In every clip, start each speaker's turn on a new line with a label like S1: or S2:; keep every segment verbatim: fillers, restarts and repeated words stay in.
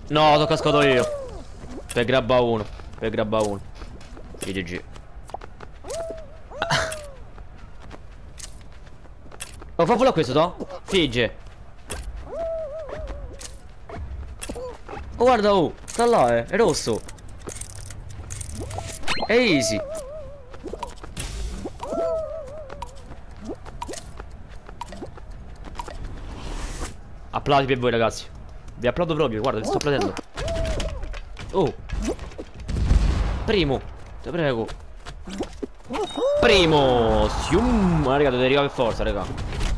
S1: No, sono cascato io. Per grabba uno. Per grabba uno. G G G. Oh, fa a questo, to? Figge. Oh, guarda, oh. Sta là, eh. È rosso. È easy. Applausi per voi, ragazzi. Vi applaudo proprio, guarda, vi sto applaudendo. Oh. Primo. Ti prego. Primo. Sium. Ma raga, dovete arrivare per forza, raga.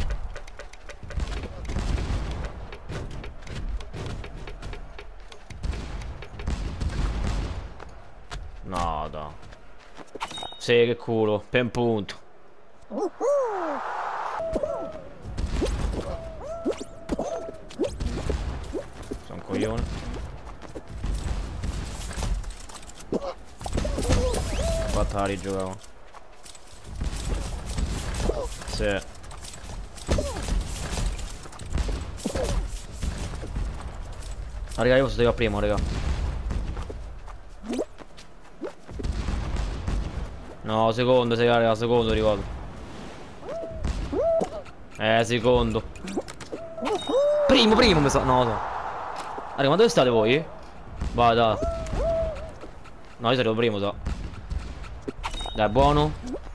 S1: No, da. Sì, che culo. Per un punto. Sono un coglione. Fatta la rigiocavo. Sì. Ah, raga, io posso arrivare primo, raga. No, secondo, sei raga, secondo ricordo. Eh, secondo. Primo, primo mi sa. No, no. Raga, ma dove state voi? Vai, dai. No, io sarò primo, so. Dai, buono.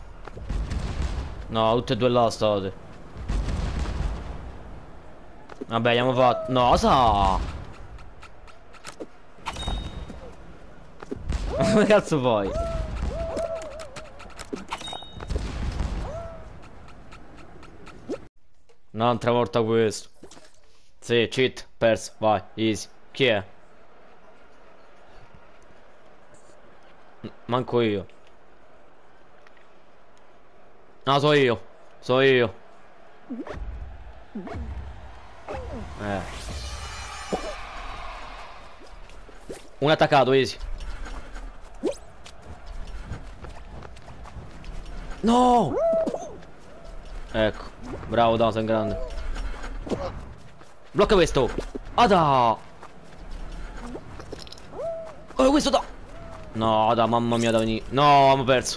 S1: No, tutte e due là state. Vabbè, abbiamo fatto. No, sa. Come cazzo fai? Un'altra volta questo. Sì, cheat, perso, vai, easy. Chi è? Manco io. No, so io. So io. Eh. Un attaccato, easy. No! Ecco. Bravo, da, sei in grande. Blocca questo. Ada. Oh, questo da. No, da, mamma mia, da venire. No, abbiamo perso.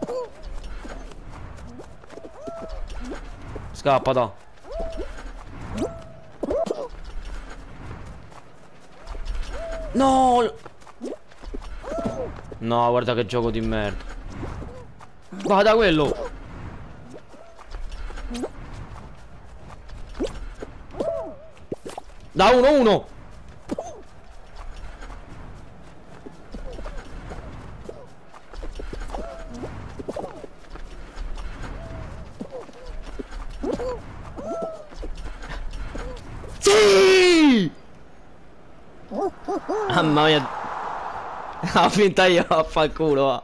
S1: Scappa, da. No. No, guarda che gioco di merda. Guarda quello. Da uno uno. Sì! Mamma mia. Ha finta io a fa culo, va.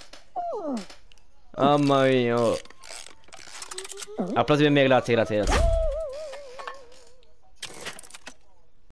S1: Mamma mia. Applausi per me, grazie, grazie, grazie.